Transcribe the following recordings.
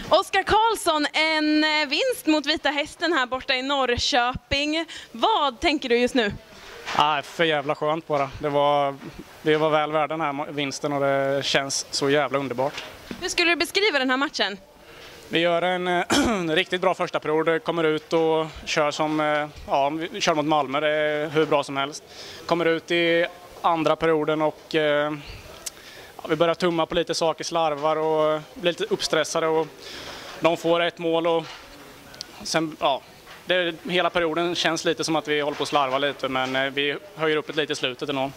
Oskar Karlsson, en vinst mot Vita Hästen här borta i Norrköping. Vad tänker du just nu? För jävla skönt bara. Vi var väl värda den här vinsten och det känns så jävla underbart. Hur skulle du beskriva den här matchen? Vi gör en riktigt bra första period, kommer ut och kör vi kör mot Malmö, det är hur bra som helst. Kommer ut i andra perioden och vi börjar tumma på lite saker, slarvar och blir lite uppstressade och de får ett mål och sen, hela perioden känns lite som att vi håller på att slarva lite, men vi höjer upp ett lite i slutet ändå.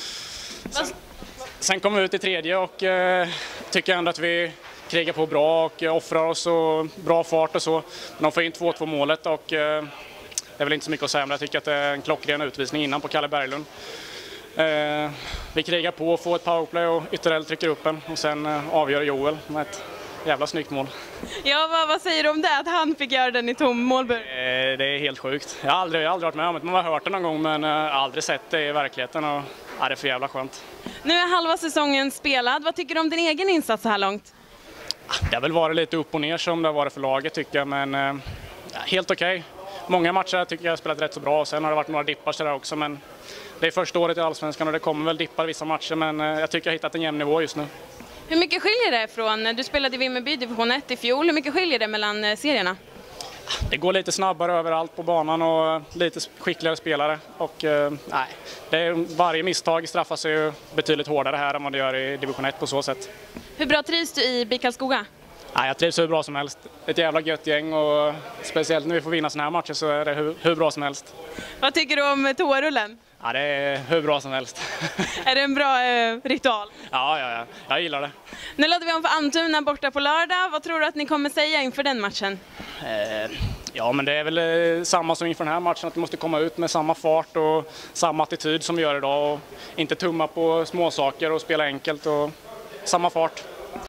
Sen kommer vi ut i tredje och tycker ändå att vi krigar på bra och offrar oss och bra fart och så. Men de får in 2-2 målet och det är väl inte så mycket att säga, men jag tycker att det är en klockren utvisning innan på Kalle Berglund. Vi krigar på, får ett powerplay och ytterligare trycker upp en och sen avgör Joel med ett jävla snyggt mål. Ja, vad säger du om det, att han fick göra den i tom målburk? Det är helt sjukt. Jag har aldrig varit med om det. Man har hört det någon gång, men aldrig sett det i verkligheten och det är för jävla skönt. Nu är halva säsongen spelad. Vad tycker du om din egen insats så här långt? Det har väl varit lite upp och ner som det har varit för laget tycker jag, men helt okej. Många matcher tycker jag har spelat rätt så bra och sen har det varit några dippar så där också, men det är första året i Allsvenskan och det kommer väl dippar vissa matcher, men jag tycker jag har hittat en jämn nivå just nu. Hur mycket skiljer det från, du spelade i Vimmerby division 1 i fjol, hur mycket skiljer det mellan serierna? Det går lite snabbare överallt på banan och lite skickligare spelare och varje misstag straffas ju betydligt hårdare här än vad det gör i division 1 på så sätt. Hur bra trivs du i BIK Karlskoga? Jag trivs hur bra som helst. Ett jävla gött gäng och speciellt när vi får vinna såna här matcher så är det hur bra som helst. Vad tycker du om toarullen? Det är hur bra som helst. Är det en bra ritual? Ja, jag gillar det. Nu laddar vi om för Almtuna borta på lördag. Vad tror du att ni kommer säga inför den matchen? Men det är väl samma som inför den här matchen, att vi måste komma ut med samma fart och samma attityd som vi gör idag och inte tumma på småsaker och spela enkelt och samma fart.